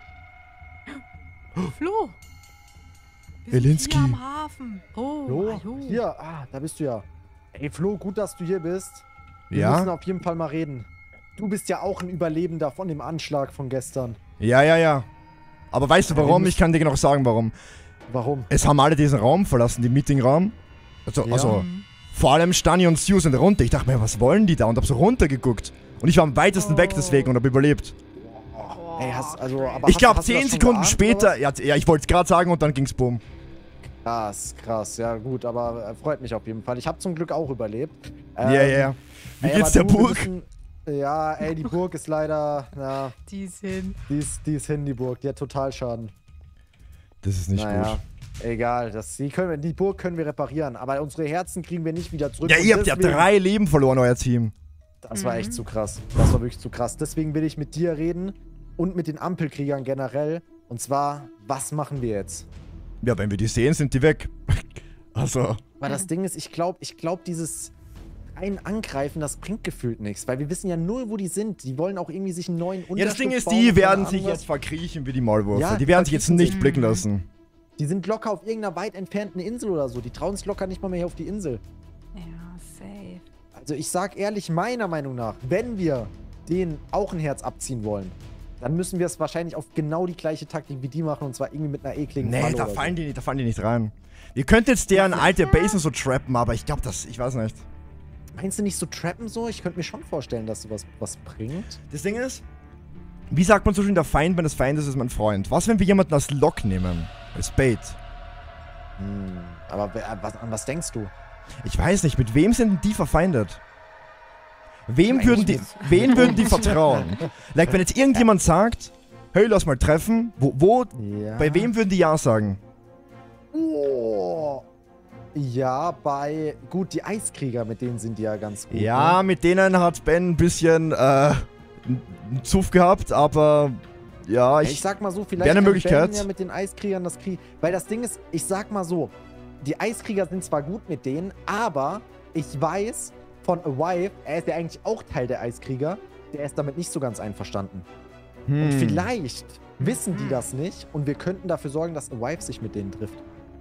Flo. Wir Elinski. sind hier am Hafen. Oh, Hallo? hallo. Hier, da bist du ja. Ey, Flo, gut, dass du hier bist. Wir Ja? müssen auf jeden Fall mal reden. Du bist ja auch ein Überlebender von dem Anschlag von gestern. Ja. Aber weißt du warum? Ich kann dir genau sagen, warum. Warum? Es haben alle diesen Raum verlassen, den Meetingraum. Also vor allem Stani und Stu sind runter. Ich dachte mir, was wollen die da? Und hab so runtergeguckt. Und ich war am weitesten weg deswegen und hab überlebt. Ey, aber Ich glaube hast du das 10 schon Sekunden geahnt, später, oder ja, ich wollte es gerade sagen und dann ging's boom. was? Krass, ja gut, aber freut mich auf jeden Fall. Ich habe zum Glück auch überlebt. Ja. Wie ey, geht's aber der du, wir Burg? müssen- Ja, ey, die Burg ist leider, ja, Die sind. die ist hin, die Burg. Die hat total Schaden. Das ist nicht gut. Egal, die Burg können wir reparieren, aber unsere Herzen kriegen wir nicht wieder zurück. Ja, und ihr habt ja deswegen- 3 Leben verloren, euer Team. Das war echt zu krass. Das war wirklich zu krass. Deswegen will ich mit dir reden und mit den Ampelkriegern generell. Und zwar, was machen wir jetzt? Ja, wenn wir die sehen, sind die weg. Also. Weil das Ding ist, ich glaube, dieses Angreifen, das bringt gefühlt nichts. Weil wir wissen ja null, wo die sind. Die wollen auch irgendwie sich einen neuen Unterschlupf Ja, das Ding ist, bauen, die keine werden Ahnung sich was. jetzt verkriechen wie die Maulwürfe. Ja, die werden sich jetzt verkriechen nicht blicken lassen. Die sind locker auf irgendeiner weit entfernten Insel oder so. Die trauen sich locker nicht mal mehr hier auf die Insel. Ja, safe. Also ich sag ehrlich, meiner Meinung nach, wenn wir denen auch ein Herz abziehen wollen, dann müssen wir es wahrscheinlich auf genau die gleiche Taktik wie die machen, und zwar irgendwie mit einer ekligen Nee, Falle da oder fallen die nicht rein. Ihr könnt jetzt deren alte Basen so trappen, aber ich glaube ich weiß nicht. so. Meinst du nicht so trappen so? Ich könnte mir schon vorstellen, dass sowas was bringt. Das Ding ist, wie sagt man so schön, der Feind meines Feindes ist mein Freund. Was, wenn wir jemanden als Lock nehmen? Als Bait? Aber an was denkst du? Ich weiß nicht, mit wem sind denn die verfeindet? Wen würden die vertrauen? Like, wenn jetzt irgendjemand sagt, hey, lass mal treffen, Ja. bei wem würden die Ja sagen? Oh. Ja, gut, die Eiskrieger, mit denen sind die ja ganz gut. Ja, ne? mit denen hat Ben ein bisschen einen Zuff gehabt, aber ja, Ich sag mal so, vielleicht wäre eine kann Möglichkeit. Ben ja mit den Eiskriegern das Krieg. Weil das Ding ist, ich sag mal so, die Eiskriger sind zwar gut mit denen, aber ich weiß von Awive, er ist ja eigentlich auch Teil der Eiskrieger, der ist damit nicht so ganz einverstanden. Und vielleicht wissen die das nicht und wir könnten dafür sorgen, dass Awive sich mit denen trifft.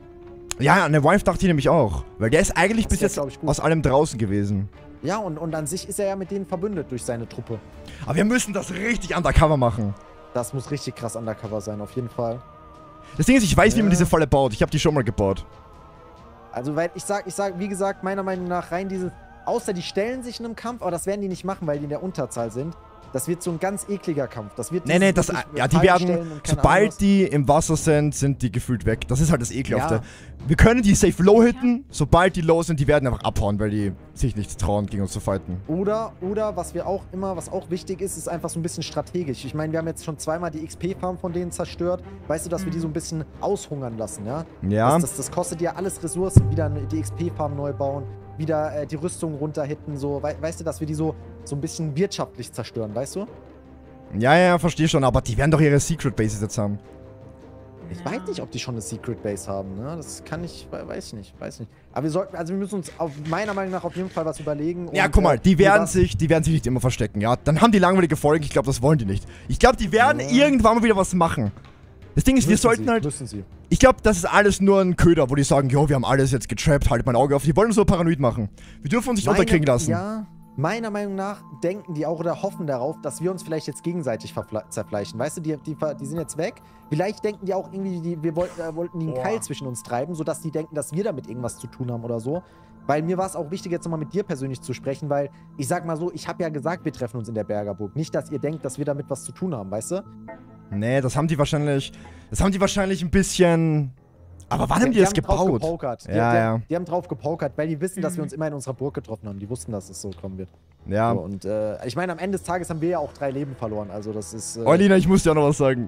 Ja, an der Wife dachte ich nämlich auch. Weil der ist eigentlich bis wär, jetzt glaub ich, gut. aus allem draußen gewesen. Ja, und an sich ist er ja mit denen verbündet durch seine Truppe. Aber wir müssen das richtig undercover machen. Das muss richtig krass undercover sein, auf jeden Fall. Das Ding ist, ich weiß, wie man Ja. diese Falle baut. Ich habe die schon mal gebaut. Also, weil ich sag, wie gesagt, meiner Meinung nach rein dieses, außer die stellen sich in einem Kampf, aber das werden die nicht machen, weil die in der Unterzahl sind. Das wird so ein ganz ekliger Kampf. Das wird Nee, dieses das, wirklich ja, die Fallen werden, stellen und keine Ahnung sobald was. die im Wasser sind die gefühlt weg. Das ist halt das Ekelhafte. Ja. Wir können die safe low hitten, sobald die low sind, die werden einfach abhauen, weil die sich nicht trauen, gegen uns zu fighten. Oder was wir auch immer, was auch wichtig ist, ist einfach so ein bisschen strategisch. Ich meine, wir haben jetzt schon zweimal die XP-Farm von denen zerstört. Weißt du, dass wir die so ein bisschen aushungern lassen, ja? Ja. Das kostet ja alles Ressourcen. Wieder die XP-Farm neu bauen, wieder die Rüstung runterhitten, so. Weißt du, dass wir die so ein bisschen wirtschaftlich zerstören, weißt du? Ja, verstehe schon, aber die werden doch ihre Secret Bases jetzt haben. Ich weiß nicht, ob die schon eine Secret Base haben, ne? Das kann ich, weiß nicht. Aber wir müssen uns meiner Meinung nach auf jeden Fall was überlegen. Ja, und, guck mal, die werden was- sich nicht immer verstecken, ja? Dann haben die langweilige Folgen, ich glaube, das wollen die nicht. Ich glaube, die werden Ja. irgendwann mal wieder was machen. Das Ding ist, wir sollten halt... Müssen sie. Ich glaube, das ist alles nur ein Köder, wo die sagen, jo, wir haben alles jetzt getrappt, halt mein Auge auf. Die wollen uns so paranoid machen. Wir dürfen uns nicht unterkriegen lassen. Ja, meiner Meinung nach denken die auch oder hoffen darauf, dass wir uns vielleicht jetzt gegenseitig zerfleischen. Weißt du, die sind jetzt weg. Vielleicht denken die auch irgendwie, wir wollten die einen Keil zwischen uns treiben, sodass die denken, dass wir damit irgendwas zu tun haben oder so. Weil mir war es auch wichtig, jetzt nochmal mit dir persönlich zu sprechen, weil ich sag mal so, ich habe ja gesagt, wir treffen uns in der Bergerburg. Nicht, dass ihr denkt, dass wir damit was zu tun haben, weißt du? Nee, das haben die wahrscheinlich ein bisschen... Aber wann haben die das haben drauf gebaut? gepokert. Ja. Die haben drauf gepokert, weil die wissen, dass wir uns immer in unserer Burg getroffen haben. Die wussten, dass es so kommen wird. Ja. So, und ich meine, am Ende des Tages haben wir ja auch 3 Leben verloren. Also das ist... Eulina, ich muss dir auch noch was sagen.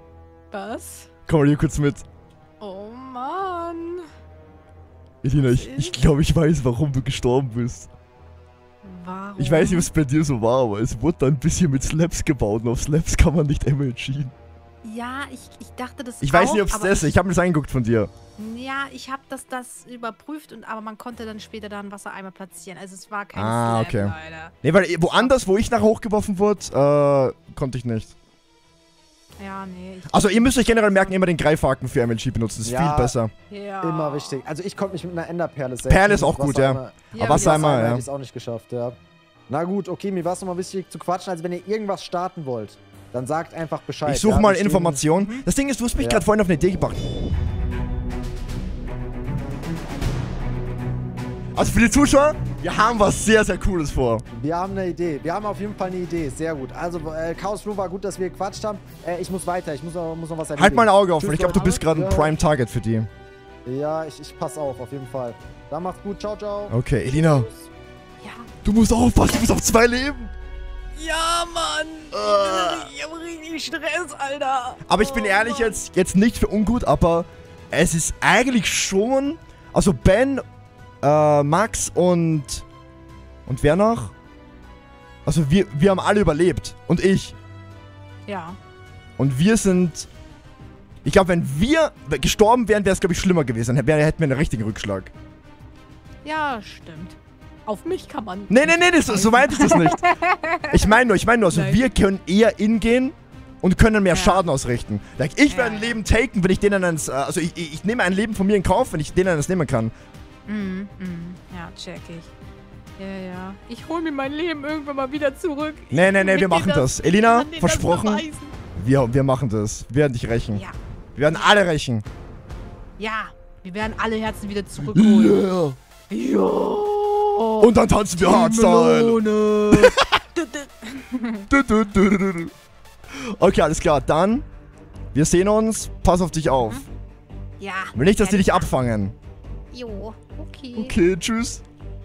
Was? Komm mal hier kurz mit. Oh Mann. Elina, Was ich glaube, ich weiß, warum du gestorben bist. Warum? Ich weiß nicht, was bei dir so war, aber es wurde da ein bisschen mit Slaps gebaut und auf Slaps kann man nicht MLG. Ja, ich dachte das Ich weiß nicht, ob es aber das ist. Ich habe mir das angeguckt von dir. Ja, ich habe das überprüft, aber man konnte dann später da einen Wassereimer platzieren. Also es war kein Ah, Slap, okay. Leute. Nee, weil woanders, wo ich nachher hochgeworfen wurde, konnte ich nicht. Ja, nee. Also ihr müsst euch generell merken, immer den Greifhaken für MLG benutzen. Das ist Ja. viel besser. Ja. Immer wichtig. Also ich konnte mich mit einer Enderperle safen. Perle ist auch gut, ja. Wassereimer- Aber Wassereimer, hätte ja. ich es auch nicht geschafft, ja. Na gut, okay, mir war es nochmal wichtig zu quatschen. Also wenn ihr irgendwas starten wollt, dann sagt einfach Bescheid. Ich suche ja? mal Wir stehen- Informationen. Das Ding ist, du hast mich Ja. gerade vorhin auf eine Idee gebracht. Also für die Zuschauer, wir haben was sehr, sehr Cooles vor. Wir haben eine Idee. Wir haben auf jeden Fall eine Idee. Sehr gut. Also, Chaos Flo war gut, dass wir gequatscht haben. Ich muss weiter. Ich muss noch was erledigen. Halt mal ein Auge auf, Tschüss, weil ich glaube, du Leute. bist gerade ein Ja. Prime Target für die. Ja, ich pass auf jeden Fall. Dann macht's gut. Ciao, ciao. Okay, Elina, Ja. du musst aufpassen, du bist auf 2 Leben. Ja, Mann. Ich hab richtig Stress, Alter. Aber ich bin ehrlich, jetzt nicht für ungut, aber es ist eigentlich schon... Also Ben, Max und wer noch? Also wir haben alle überlebt. Und ich. Ja. Und wir sind... Ich glaube, wenn wir gestorben wären, wäre es, glaube ich, schlimmer gewesen. Dann hätten wir einen richtigen Rückschlag. Ja, stimmt. Auf mich kann man... Nee, so meinte ich das nicht. Ich meine nur, also Nein. wir können eher ingehen und können mehr Ja. Schaden ausrichten. Like, ich Ja, werde ein ja. Leben taken, wenn ich denen eins... Also ich nehme ein Leben von mir in Kauf, wenn ich denen eins nehmen kann. Ja, check ich. Ja. Ich hol mir mein Leben irgendwann mal wieder zurück. Nee, wir machen das. Elina, versprochen, versprochen. wir machen das. Wir werden dich rächen. Ja. Wir werden alle rächen. Ja. Wir werden alle Herzen wieder zurückholen. Yeah. Ja. Und dann tanzen wir Hardstyle. Okay, alles klar. Dann, wir sehen uns. Pass auf dich auf. Ja. Will nicht, dass die dich Ja. abfangen. Jo, okay. Okay, tschüss.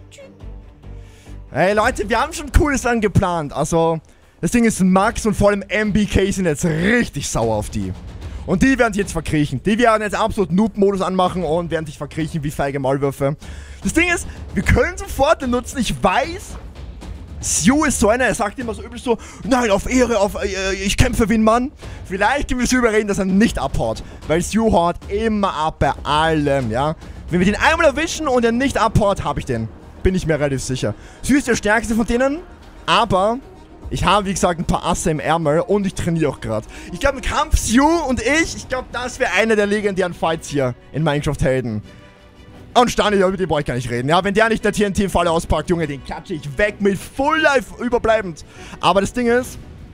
Hey Leute, wir haben schon Cooles angeplant. Also, das Ding ist, Max und vor allem MBK sind jetzt richtig sauer auf die. Und die werden sich jetzt verkriechen. Die werden jetzt absolut Noob-Modus anmachen und werden sich verkriechen wie feige Maulwürfe. Das Ding ist, wir können sofort den nutzen. Ich weiß, Sue ist so einer, er sagt immer so übel so, nein, auf Ehre, ich kämpfe wie ein Mann. Vielleicht können wir Sue überreden, dass er nicht abhaut. Weil Sue haut immer ab bei allem, ja. Wenn wir den einmal erwischen und er nicht abhaut, habe ich den. Bin ich mir relativ sicher. Sue ist der stärkste von denen, aber ich habe, wie gesagt, ein paar Asse im Ärmel und ich trainiere auch gerade. Ich glaube, im Kampf Sue und ich glaube, das wäre einer der legendären Fights hier in Minecraft-Helden. Und Stani, über den brauche ich gar nicht reden. Ja, wenn der nicht der TNT-Falle auspackt, Junge, den klatsche ich weg mit Full Life überbleibend. Aber das Ding ist...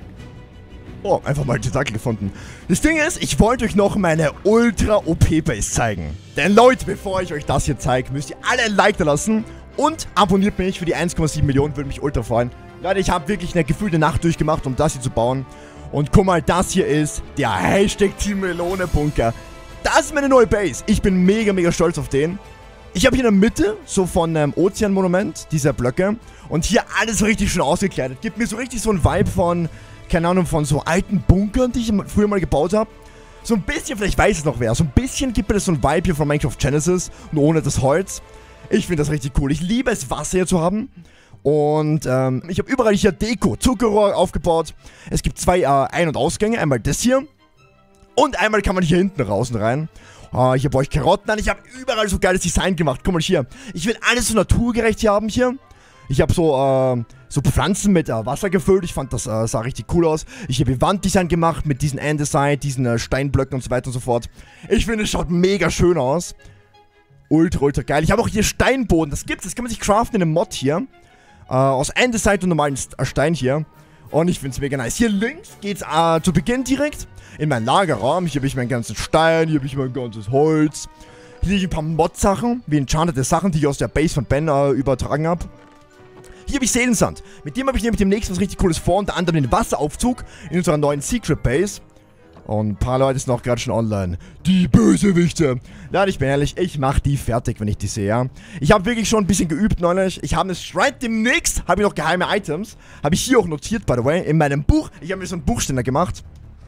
Oh, einfach mal den Tentakel gefunden. Das Ding ist, ich wollte euch noch meine Ultra-OP-Base zeigen. Denn Leute, bevor ich euch das hier zeige, müsst ihr alle ein Like da lassen. Und abonniert mich für die 1,7 Millionen, würde mich ultra freuen. Leute, ich habe wirklich eine gefühlte Nacht durchgemacht, um das hier zu bauen. Und guck mal, das hier ist der Hashtag Team Melone Bunker. Das ist meine neue Base. Ich bin mega, mega stolz auf den. Ich habe hier in der Mitte, so von Ozeanmonument, diese Blöcke. Und hier alles richtig schön ausgekleidet. Gibt mir so richtig so ein Vibe von, keine Ahnung, von so alten Bunkern, die ich früher mal gebaut habe. So ein bisschen, vielleicht weiß es noch wer, so ein bisschen gibt mir das so ein Vibe hier von Minecraft Genesis, nur ohne das Holz. Ich finde das richtig cool. Ich liebe es, Wasser hier zu haben. Und ich habe überall hier Deko, Zuckerrohr aufgebaut. Es gibt zwei Ein- und Ausgänge, einmal das hier. Und einmal kann man hier hinten raus und rein. Ich habe euch Karotten an. Ich habe überall so geiles Design gemacht. Guck mal hier. Ich will alles so naturgerecht hier haben hier. Ich habe so Pflanzen mit Wasser gefüllt. Ich fand, das sah richtig cool aus. Ich habe Wanddesign gemacht mit diesen Andesite, diesen Steinblöcken und so weiter und so fort. Ich finde, es schaut mega schön aus. Ultra, ultra geil. Ich habe auch hier Steinboden. Das gibt's. Das kann man sich craften in einem Mod hier. Aus Andesite und normalen Stein hier. Und ich finde es mega nice. Hier links geht's zu Beginn direkt in meinen Lagerraum. Hier habe ich meinen ganzen Stein, hier habe ich mein ganzes Holz. Hier habe ich ein paar Mod-Sachen, wie enchantete Sachen, die ich aus der Base von Ben übertragen habe. Hier habe ich Seelensand. Mit dem habe ich nämlich demnächst was richtig Cooles vor. Unter anderem den Wasseraufzug in unserer neuen Secret Base. Und ein paar Leute sind auch gerade schon online. Die Bösewichte. Leute, ich bin ehrlich, ich mache die fertig, wenn ich die sehe, ja. Ich habe wirklich schon ein bisschen geübt neulich. Ich habe es Shrine demnächst, habe ich noch geheime Items. Habe ich hier auch notiert, by the way, in meinem Buch. Ich habe mir so einen Buchständer gemacht.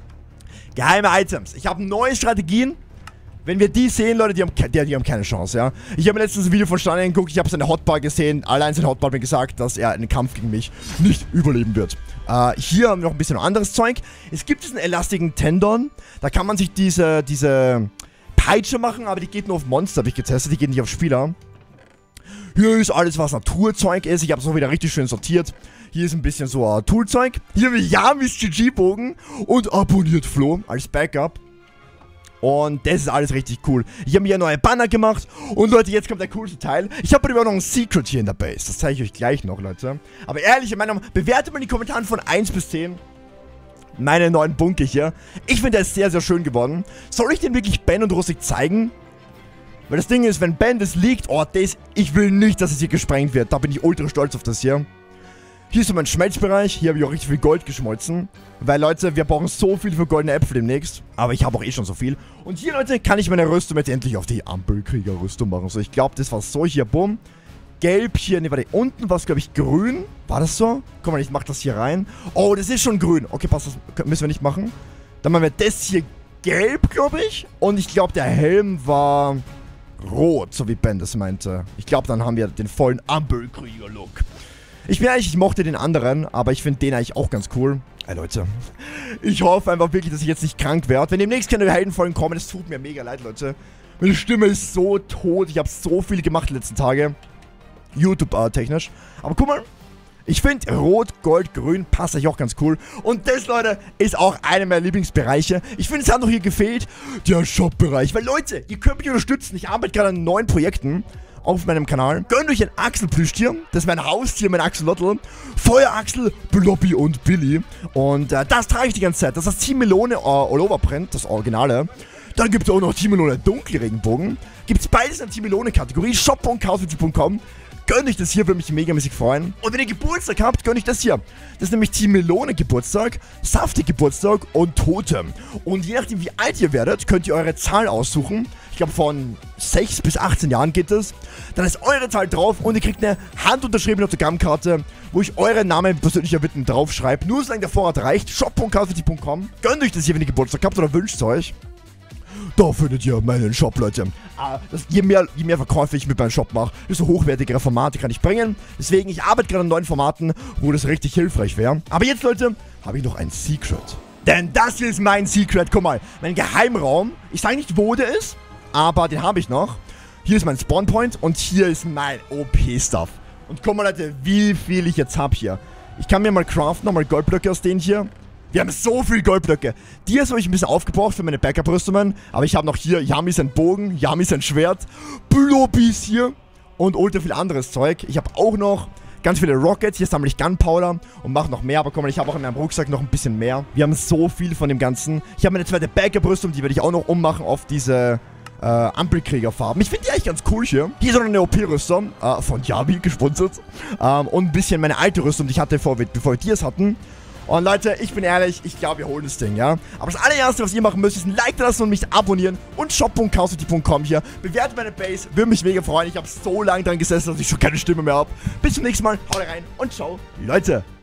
Geheime Items. Ich habe neue Strategien. Wenn wir die sehen, Leute, die haben keine Chance, ja. Ich habe mir letztens ein Video von Stein geguckt, ich habe seine Hotbar gesehen. Allein sein Hotbar hat mir gesagt, dass er einen Kampf gegen mich nicht überleben wird. Hier haben wir noch ein bisschen anderes Zeug. Es gibt diesen elastigen Tendon. Da kann man sich diese Peitsche machen, aber die geht nur auf Monster, habe ich getestet. Die geht nicht auf Spieler. Hier ist alles, was Naturzeug ist. Ich habe es auch wieder richtig schön sortiert. Hier ist ein bisschen so Toolzeug. Hier haben wir Yamis GG-Bogen und abonniert Flo als Backup. Und das ist alles richtig cool. Ich habe mir hier neue Banner gemacht. Und Leute, jetzt kommt der coolste Teil. Ich habe aber noch ein Secret hier in der Base. Das zeige ich euch gleich noch, Leute. Aber ehrlich, in meiner bewertet mal in die Kommentare von 1 bis 10 meine neuen Bunker hier. Ich finde, der ist sehr, sehr schön geworden. Soll ich den wirklich Ben und Rustic zeigen? Weil das Ding ist, wenn Ben das liegt, oh, ich will nicht, dass es hier gesprengt wird. Da bin ich ultra stolz auf das hier. Hier ist so mein Schmelzbereich. Hier habe ich auch richtig viel Gold geschmolzen. Weil, Leute, wir brauchen so viel für goldene Äpfel demnächst. Aber ich habe auch eh schon so viel. Und hier, Leute, kann ich meine Rüstung jetzt endlich auf die Ampelkrieger-Rüstung machen. So, ich glaube, das war so hier, bumm. Gelb hier, ne, warte, unten war es, glaube ich, grün. War das so? Guck mal, ich mach das hier rein. Oh, das ist schon grün. Okay, passt, das müssen wir nicht machen. Dann machen wir das hier gelb, glaube ich. Und ich glaube, der Helm war rot, so wie Ben das meinte. Ich glaube, dann haben wir den vollen Ampelkrieger-Look. Ich bin ehrlich, ich mochte den anderen, aber ich finde den eigentlich auch ganz cool. Ey, Leute, ich hoffe einfach wirklich, dass ich jetzt nicht krank werde. Wenn demnächst keine Heldenfolgen kommen, es tut mir mega leid, Leute. Meine Stimme ist so tot. Ich habe so viel gemacht die letzten Tage. YouTube-technisch. Aber guck mal, ich finde Rot, Gold, Grün passt eigentlich auch ganz cool. Und das, Leute, ist auch einer meiner Lieblingsbereiche. Ich finde, es hat noch hier gefehlt, der Shop-Bereich. Weil, Leute, ihr könnt mich unterstützen. Ich arbeite gerade an neuen Projekten auf meinem Kanal. Gönnt euch ein Axelplüschtier. Das ist mein Haustier, mein Axolotl. Feueraxel, Blobby und Billy. Und das trage ich die ganze Zeit. Das ist Team Melone all over brennt, das Originale. Dann gibt es auch noch Team Melone Dunkelregenbogen. Gibt es beides in der Team Melone Kategorie. shop.chaoswitch.com. Gönnt euch das hier, würde mich megamäßig freuen. Und wenn ihr Geburtstag habt, gönnt euch das hier. Das ist nämlich Team Melone Geburtstag, Saftig Geburtstag und Totem. Und je nachdem, wie alt ihr werdet, könnt ihr eure Zahl aussuchen. Ich glaube, von 6 bis 18 Jahren geht es. Dann ist eure Zahl drauf und ihr kriegt eine handunterschriebene Autogrammkarte, wo ich euren Namen persönlicher Bitten draufschreibe. Nur solange der Vorrat reicht. shop.chaoswitch.com. Gönnt euch das hier, wenn ihr Geburtstag habt oder wünscht es euch. da findet ihr meinen Shop, Leute. Je mehr Verkäufe ich mit meinem Shop mache, desto hochwertigere Formate kann ich bringen. Deswegen, ich arbeite gerade an neuen Formaten, wo das richtig hilfreich wäre. Aber jetzt, Leute, habe ich noch ein Secret. Denn das hier ist mein Secret. Guck mal, mein Geheimraum. Ich sage nicht, wo der ist, aber den habe ich noch. Hier ist mein Spawnpoint und hier ist mein OP-Stuff. Und guck mal, Leute, wie viel ich jetzt habe hier. Ich kann mir mal craften, nochmal Goldblöcke aus denen hier. Wir haben so viel Goldblöcke. Die jetzt habe ich ein bisschen aufgebraucht für meine Backup-Rüstungen. Aber ich habe noch hier Yami sein Bogen, Yami sein Schwert, Blobbies hier und ultra viel anderes Zeug. Ich habe auch noch ganz viele Rockets. Hier sammle ich Gunpowder und mache noch mehr. Aber guck mal, ich habe auch in meinem Rucksack noch ein bisschen mehr. Wir haben so viel von dem Ganzen. Ich habe meine zweite Backup-Rüstung, die werde ich auch noch ummachen auf diese Ampelkriegerfarben. Ich finde die eigentlich ganz cool hier. Hier ist noch eine OP-Rüstung von Yami gesponsert. Und ein bisschen meine alte Rüstung, die ich hatte, bevor wir die es hatten. Und Leute, ich bin ehrlich, ich glaube, wir holen das Ding, ja. Aber das allererste, was ihr machen müsst, ist ein Like da lassen und mich abonnieren. Und shop.chaosity.com hier. Bewertet meine Base, würde mich mega freuen. Ich habe so lange dran gesessen, dass ich schon keine Stimme mehr habe. Bis zum nächsten Mal, haut rein und ciao, Leute.